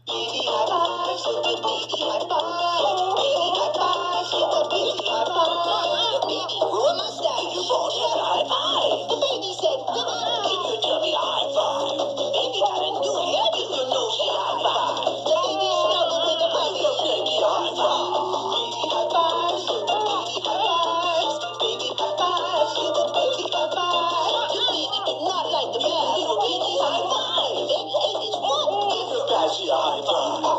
Baby high five, so the baby high five. Baby high five, so the baby high five. Baby grew a mustache, you both had a high five. The baby said, goodbye. Can you tell me a high five? Baby got a new hairdo, you know she high five. The baby snuggled with the puzzle, take you a high five. Baby high five, so the baby high fives. Baby high five, so the baby high five. The baby did not like the baby, baby high five. Baby ate his foot, give your baby a high five.